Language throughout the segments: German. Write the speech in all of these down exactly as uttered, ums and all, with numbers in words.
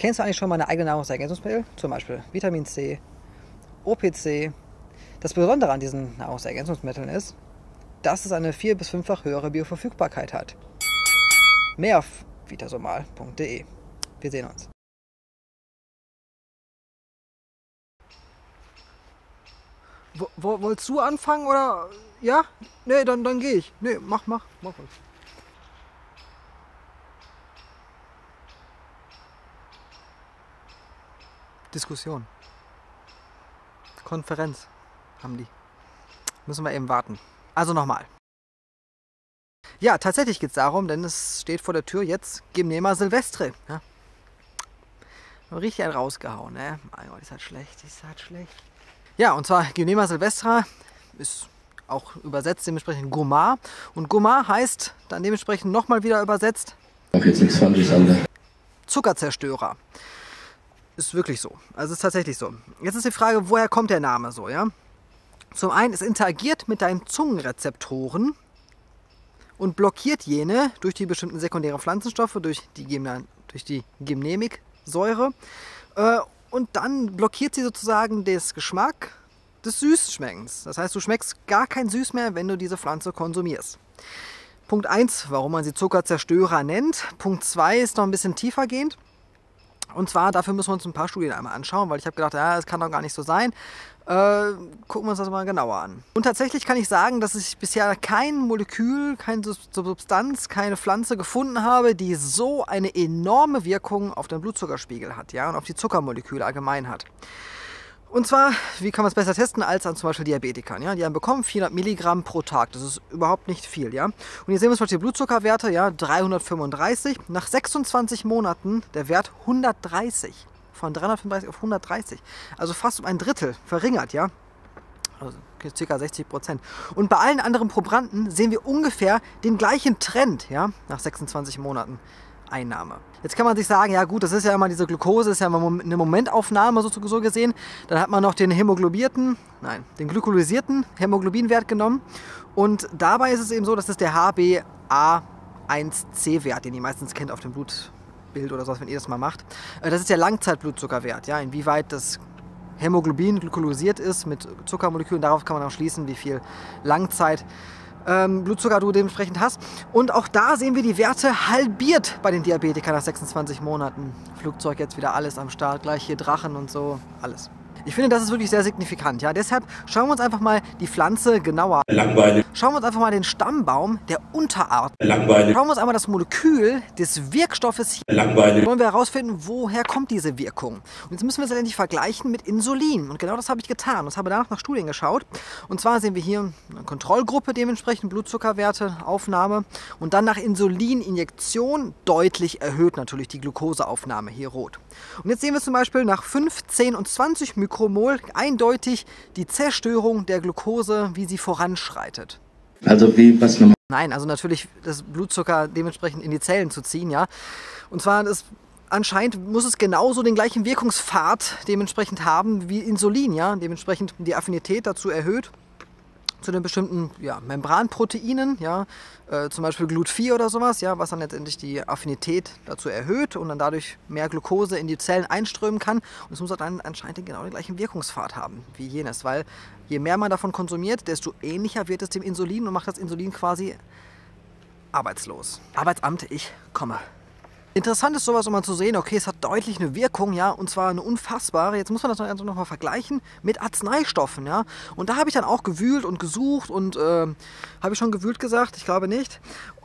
Kennst du eigentlich schon mal eine eigene Nahrungsergänzungsmittel? Zum Beispiel Vitamin C, O P C. Das Besondere an diesen Nahrungsergänzungsmitteln ist, dass es eine vier- bis fünffach höhere Bioverfügbarkeit hat. Mehr auf vitasomal punkt de. Wir sehen uns. Wo, wo, wolltest du anfangen oder? Ja? Nee, dann, dann gehe ich. Nee, mach, mach, mach. Diskussion. Konferenz haben die. Müssen wir eben warten. Also nochmal. Ja, tatsächlich geht es darum, denn es steht vor der Tür jetzt Gymnema Silvestre. Ja? Richtig einen rausgehauen, ne? Mein Gott, ist halt schlecht, ist halt schlecht. Ja, und zwar Gymnema Silvestre ist auch übersetzt dementsprechend Gomar. Und Gomar heißt dann dementsprechend nochmal wieder übersetzt. Mach jetzt nichts Falsches, Alter. Zuckerzerstörer. Ist wirklich so. Also ist tatsächlich so. Jetzt ist die Frage, woher kommt der Name so, ja? Zum einen, es interagiert mit deinen Zungenrezeptoren und blockiert jene durch die bestimmten sekundären Pflanzenstoffe, durch die, Gymna durch die Gymnemiksäure. Äh, und dann blockiert sie sozusagen das Geschmack des Süßschmeckens. Das heißt, du schmeckst gar kein Süß mehr, wenn du diese Pflanze konsumierst. Punkt eins, warum man sie Zuckerzerstörer nennt. Punkt zwei ist noch ein bisschen tiefergehend. Und zwar, dafür müssen wir uns ein paar Studien einmal anschauen, weil ich habe gedacht, ja, das kann doch gar nicht so sein. Äh, gucken wir uns das mal genauer an. Und tatsächlich kann ich sagen, dass ich bisher kein Molekül, keine Substanz, keine Pflanze gefunden habe, die so eine enorme Wirkung auf den Blutzuckerspiegel hat, ja, und auf die Zuckermoleküle allgemein hat. Und zwar, wie kann man es besser testen als an zum Beispiel Diabetikern? Ja? Die haben bekommen vierhundert Milligramm pro Tag. Das ist überhaupt nicht viel. Ja? Und hier sehen wir zum Beispiel die Blutzuckerwerte, ja, dreihundertfünfunddreißig. Nach sechsundzwanzig Monaten der Wert hundertdreißig. Von dreihundertfünfunddreißig auf hundertdreißig. Also fast um ein Drittel verringert. Ja? Also ca. sechzig Prozent. Und bei allen anderen Probanden sehen wir ungefähr den gleichen Trend, ja, nach sechsundzwanzig Monaten Einnahme. Jetzt kann man sich sagen, ja gut, das ist ja immer diese Glucose, ist ja immer eine Momentaufnahme so, so gesehen. Dann hat man noch den hämoglobierten, nein, den glykolysierten Hämoglobinwert genommen. Und dabei ist es eben so, dass es der H b A eins C Wert, den ihr meistens kennt auf dem Blutbild oder sowas, wenn ihr das mal macht. Das ist der Langzeitblutzuckerwert, ja, inwieweit das Hämoglobin glykolysiert ist mit Zuckermolekülen. Darauf kann man auch schließen, wie viel Langzeit Ähm, Blutzucker du dementsprechend hast. Und auch da sehen wir die Werte halbiert bei den Diabetikern nach sechsundzwanzig Monaten. Flugzeug jetzt wieder alles am Start, gleich hier Drachen und so, alles. Ich finde, das ist wirklich sehr signifikant. Ja? Deshalb schauen wir uns einfach mal die Pflanze genauer an. Langweilig. Schauen wir uns einfach mal den Stammbaum der Unterart. Langweilig. Schauen wir uns einmal das Molekül des Wirkstoffes hier. Langweilig. Wollen wir herausfinden, woher kommt diese Wirkung. Und jetzt müssen wir es letztendlich vergleichen mit Insulin. Und genau das habe ich getan. Und habe danach nach Studien geschaut. Und zwar sehen wir hier eine Kontrollgruppe, dementsprechend Blutzuckerwerte, Aufnahme. Und dann nach Insulininjektion deutlich erhöht natürlich die Glukoseaufnahme, hier rot. Und jetzt sehen wir zum Beispiel nach fünf, zehn und zwanzig Mikromol eindeutig die Zerstörung der Glucose, wie sie voranschreitet. Also wie, was nochmal? Nein, also natürlich das Blutzucker dementsprechend in die Zellen zu ziehen, ja. Und zwar ist anscheinend muss es genauso den gleichen Wirkungspfad dementsprechend haben wie Insulin, ja. Dementsprechend die Affinität dazu erhöht zu den bestimmten ja, Membranproteinen, ja, äh, zum Beispiel Glut vier oder sowas, ja, was dann letztendlich die Affinität dazu erhöht und dann dadurch mehr Glucose in die Zellen einströmen kann. Und es muss dann anscheinend genau den gleichen Wirkungspfad haben wie jenes, weil je mehr man davon konsumiert, desto ähnlicher wird es dem Insulin und macht das Insulin quasi arbeitslos. Arbeitsamt, ich komme. Interessant ist sowas, um mal zu sehen, okay, es hat deutlich eine Wirkung, ja, und zwar eine unfassbare. Jetzt muss man das noch, noch mal vergleichen mit Arzneistoffen, ja. Und da habe ich dann auch gewühlt und gesucht und äh, habe ich schon gewühlt gesagt? Ich glaube nicht.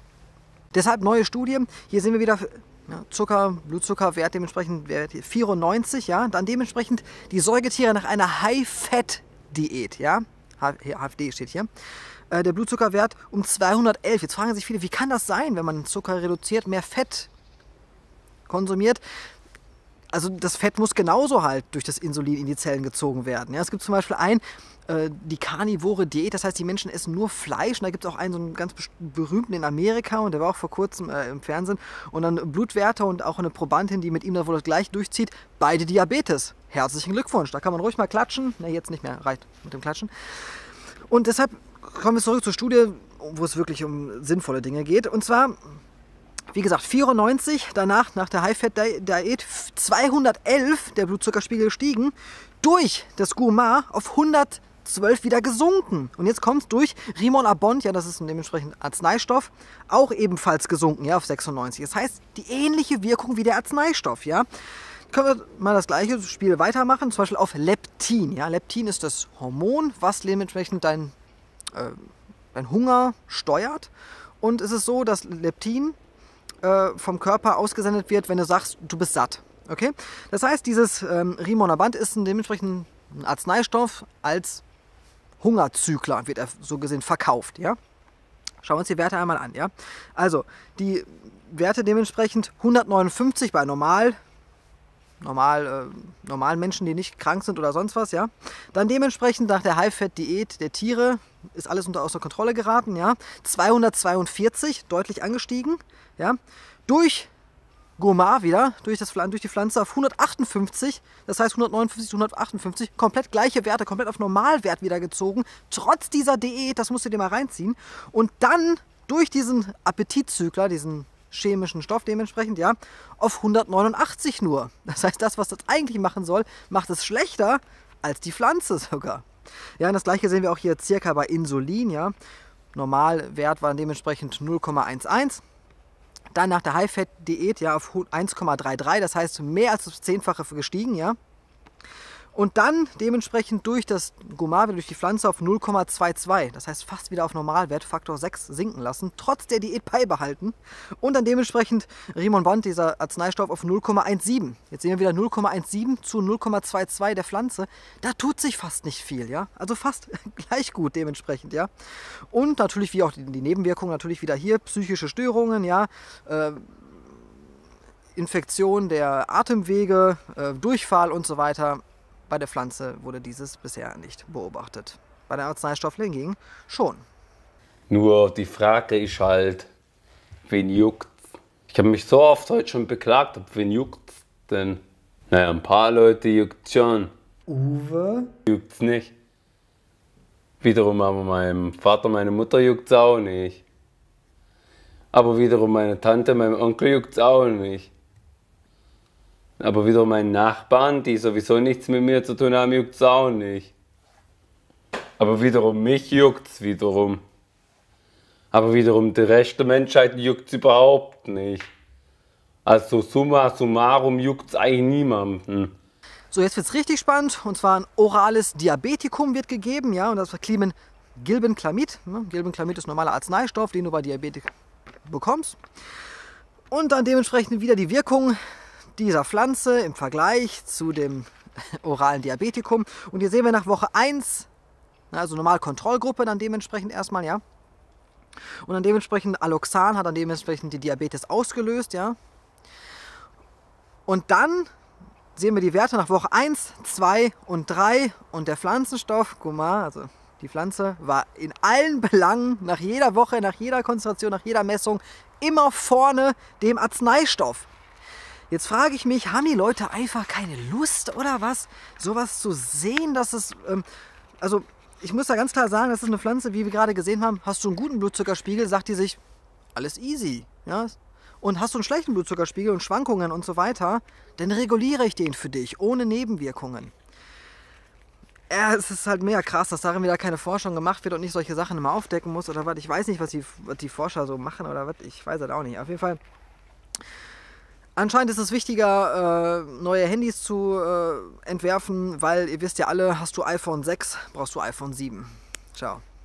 Deshalb neue Studie. Hier sehen wir wieder ja, Zucker, Blutzuckerwert dementsprechend Wert vierundneunzig, ja. Dann dementsprechend die Säugetiere nach einer High-Fat-Diät, ja. H F D steht hier. Äh, der Blutzuckerwert um zweihundertelf. Jetzt fragen sich viele, wie kann das sein, wenn man Zucker reduziert, mehr Fett konsumiert? Also das Fett muss genauso halt durch das Insulin in die Zellen gezogen werden. Ja, es gibt zum Beispiel ein, äh, die karnivore Diät, das heißt, die Menschen essen nur Fleisch. Und da gibt es auch einen so einen ganz berühmten in Amerika und der war auch vor kurzem äh, im Fernsehen. Und dann Blutwerte und auch eine Probandin, die mit ihm da wohl das gleich durchzieht, beide Diabetes. Herzlichen Glückwunsch, da kann man ruhig mal klatschen. Ne, jetzt nicht mehr, reicht mit dem Klatschen. Und deshalb kommen wir zurück zur Studie, wo es wirklich um sinnvolle Dinge geht. Und zwar Wie gesagt, vierundneunzig, danach nach der High-Fat-Diät zweihundertelf der Blutzuckerspiegel gestiegen, durch das Gourmand auf hundertzwölf wieder gesunken. Und jetzt kommt es durch Rimon-Abond, ja, das ist ein dementsprechend Arzneistoff, auch ebenfalls gesunken, ja, auf sechsundneunzig. Das heißt, die ähnliche Wirkung wie der Arzneistoff, ja. Können wir mal das gleiche Spiel weitermachen, zum Beispiel auf Leptin. Ja? Leptin ist das Hormon, was dementsprechend dein, äh, dein Hunger steuert. Und es ist so, dass Leptin äh, vom Körper ausgesendet wird, wenn du sagst, du bist satt. Okay? Das heißt, dieses ähm, Rimonabant ist ein dementsprechend ein Arzneistoff als Hungerzykler, wird er so gesehen verkauft. Ja? Schauen wir uns die Werte einmal an. Ja? Also, die Werte dementsprechend hundertneunundfünfzig bei normal. Normal, äh, normalen Menschen, die nicht krank sind oder sonst was, ja. Dann dementsprechend nach der High-Fat-Diät der Tiere ist alles unter außer Kontrolle geraten, ja. zweihundertzweiundvierzig, deutlich angestiegen, ja. Durch Gourmand wieder, durch, das, durch die Pflanze auf hundertachtundfünfzig, das heißt hundertneunundfünfzig zu hundertachtundfünfzig, komplett gleiche Werte, komplett auf Normalwert wieder gezogen, trotz dieser Diät, das musst du dir mal reinziehen. Und dann durch diesen Appetitzykler, diesen chemischen Stoff dementsprechend, ja, auf hundertneunundachtzig nur. Das heißt, das, was das eigentlich machen soll, macht es schlechter als die Pflanze sogar. Ja, und das gleiche sehen wir auch hier circa bei Insulin, ja. Normalwert war dementsprechend null Komma elf. Dann nach der High-Fat-Diät, ja, auf eins Komma dreiunddreißig, das heißt mehr als das Zehnfache gestiegen, ja. Und dann dementsprechend durch das Gourmand, durch die Pflanze auf null Komma zweiundzwanzig. Das heißt fast wieder auf Normalwert, Faktor sechs sinken lassen, trotz der Diät beibehalten. Und dann dementsprechend Rimon-Abond, dieser Arzneistoff, auf null Komma siebzehn. Jetzt sehen wir wieder null Komma siebzehn zu null Komma zweiundzwanzig der Pflanze. Da tut sich fast nicht viel, ja. Also fast gleich gut dementsprechend, ja. Und natürlich, wie auch die, die Nebenwirkungen, natürlich wieder hier psychische Störungen, ja. Äh, Infektion der Atemwege, äh, Durchfall und so weiter. Bei der Pflanze wurde dieses bisher nicht beobachtet. Bei den Arzneistoffen hingegen schon. Nur die Frage ist halt, wen juckt's? Ich habe mich so oft heute schon beklagt, ob wen juckt's denn? Naja, ein paar Leute juckt's schon. Uwe? Juckt's nicht. Wiederum aber meinem Vater, meine Mutter juckt's auch nicht. Aber wiederum meine Tante, meinem Onkel juckt's auch nicht. Aber wiederum meine Nachbarn, die sowieso nichts mit mir zu tun haben, juckt's auch nicht. Aber wiederum mich juckt's wiederum. Aber wiederum der Rest der Menschheit juckt's überhaupt nicht. Also summa summarum juckt's eigentlich niemanden. So, jetzt wird's richtig spannend. Und zwar ein orales Diabetikum wird gegeben, ja, und das war Klimen Gilbenclamid. Gilbenclamid ist ein normaler Arzneistoff, den du bei Diabetik bekommst. Und dann dementsprechend wieder die Wirkung dieser Pflanze im Vergleich zu dem oralen Diabetikum. Und hier sehen wir nach Woche eins, also normal Kontrollgruppe dann dementsprechend erstmal, ja. Und dann dementsprechend Aloxan hat dann dementsprechend die Diabetes ausgelöst, ja. Und dann sehen wir die Werte nach Woche eins, zwei und drei und der Pflanzenstoff, Gourmand, also die Pflanze, war in allen Belangen, nach jeder Woche, nach jeder Konzentration, nach jeder Messung, immer vorne dem Arzneistoff. Jetzt frage ich mich, haben die Leute einfach keine Lust oder was, sowas zu sehen, dass es, ähm, also ich muss da ganz klar sagen, das ist eine Pflanze, wie wir gerade gesehen haben, hast du einen guten Blutzuckerspiegel, sagt die sich, alles easy, ja. Und hast du einen schlechten Blutzuckerspiegel und Schwankungen und so weiter, dann reguliere ich den für dich, ohne Nebenwirkungen. Ja, es ist halt mega krass, dass darin wieder keine Forschung gemacht wird und ich solche Sachen immer aufdecken muss oder was. Ich weiß nicht, was die, was die Forscher so machen oder was, ich weiß das auch nicht. Auf jeden Fall. Anscheinend ist es wichtiger, äh, neue Handys zu äh, entwerfen, weil ihr wisst ja alle, hast du iPhone sechs, brauchst du iPhone sieben. Ciao.